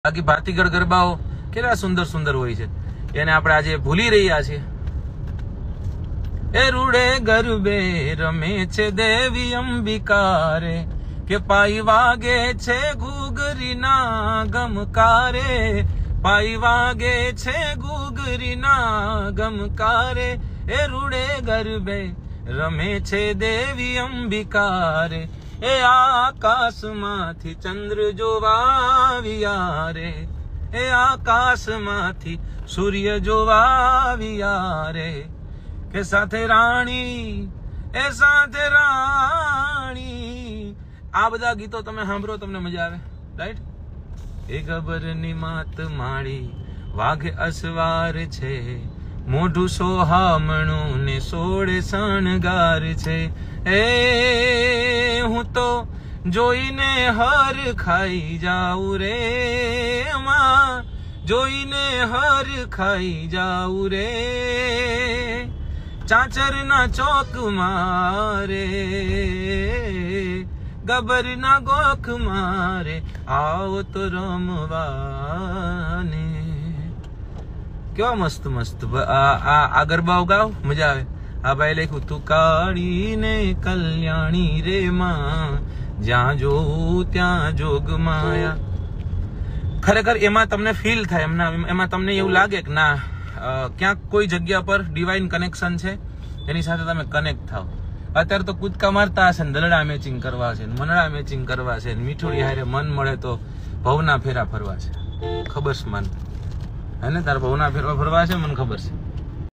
બાકી ભાતીગળ ગરબાઓ કેટલા સુંદર સુંદર હોય છે, એને આપણે આજે ભૂલી રહ્યા છીએ. એ રૂડે ગરબે રમે છે દેવી અંબિકા રે, કે પાઈ વાગે છે ઘૂઘરીના ગમકારે, પાઈ વાગે છે ઘૂઘરીના ગમકારે. એ રૂડે ગરબે રમે છે દેવી અંબિકા રે, એ આકાશમાંથી ચંદ્ર જોવાવિયા રે, એ આકાશમાંથી સૂર્ય જોવાવિયા રે, કે સાથે રાણી એ સાથે રાણી. આ બધા ગીતો તમે સાંભળો તમને મજા આવે, રાઈટ. એ ગબરની માત માળી વાઘ અસવાર છે, મોઢું સોહામણું ને સોળે શણગાર છે. એ હું તો જોઈને હર ખાઈ જાઉં રે, માં જોઈને હર ખાઈ જાઉં રે. ચાચરના ચોક મારે ગબરના ગોખ મારે, આવો તો રમવાને. કેવા મસ્ત મસ્ત આ ગરબાઓ ગાવ, મજા આવે. આ ભાઈ લખ્યું તું કાળી ને કલ્યાણી રે માં, જ્યાં જોઉં ત્યાં જોગ માયા. ખરેખર એમાં તમને ફીલ થાય, એમાં તમને એવું લાગે કે ના ક્યાંક કોઈ જગ્યા પર ડિવાઇન કનેક્શન છે, એની સાથે તમે કનેક્ટ થાવ. અત્યારે તો કૂદકા મારતા હશે ને દલડા મેચિંગ કરવા છે, મનડા મેચિંગ કરવા છે, મીઠોડી હારે મન મળે તો ભવના ફેરા ફરવા છે. ખબર છે મન હે ને, તારે ભવના ફેરવા ફરવા છે, મને ખબર છે.